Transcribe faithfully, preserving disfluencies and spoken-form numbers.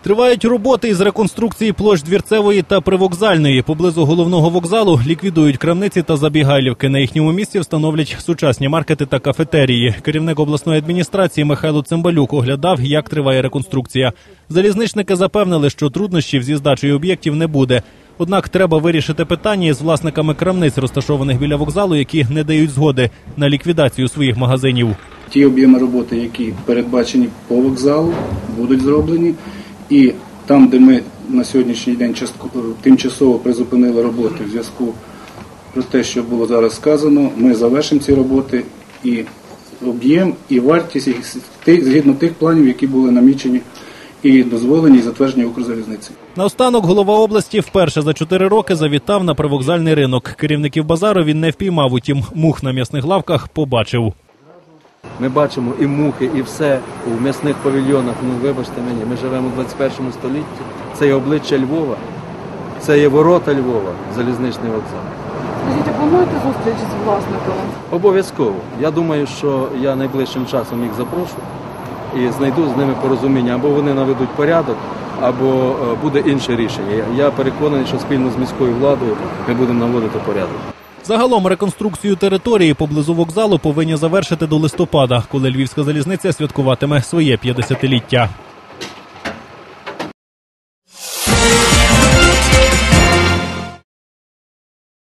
Тривають роботи із реконструкції площ Двірцевої та Привокзальної. Поблизу головного вокзалу ліквідують крамниці та забігайлівки. На їхньому місці встановлять сучасні маркети та кафетерії. Керівник обласної адміністрації Михайло Цимбалюк оглядав, як триває реконструкція. Залізничники запевнили, що труднощів зі здачею об'єктів не буде. Однак треба вирішити питання із власниками крамниць, розташованих біля вокзалу, які не дають згоди на ліквідацію своїх магазинів. Ті об'єми роботи, які передбачені по вокзалу, будуть зроблені. І там, де ми на сьогоднішній день тимчасово призупинили роботи в зв'язку про те, що було зараз сказано, ми завершимо ці роботи і об'єм, і вартість їх згідно тих планів, які були намічені і дозволені, і затверджені Укрзалізниці. Наостанок голова області вперше за чотири роки завітав на привокзальний ринок. Керівників базару він не впіймав, утім мух на м'ясних лавках побачив. Ми бачимо і мухи, і все у м'ясних павільйонах. Ну, вибачте мені, ми живемо у двадцять першому столітті. Це є обличчя Львова, це є ворота Львова, залізничний вокзал. Скажіть, а плануєте зустріч з власниками? Обов'язково. Я думаю, що я найближчим часом їх запрошу і знайду з ними порозуміння. Або вони наведуть порядок, або буде інше рішення. Я переконаний, що спільно з міською владою ми будемо наводити порядок. Загалом реконструкцію території поблизу вокзалу повинні завершити до листопада, коли Львівська залізниця святкуватиме своє п'ятдесятиліття.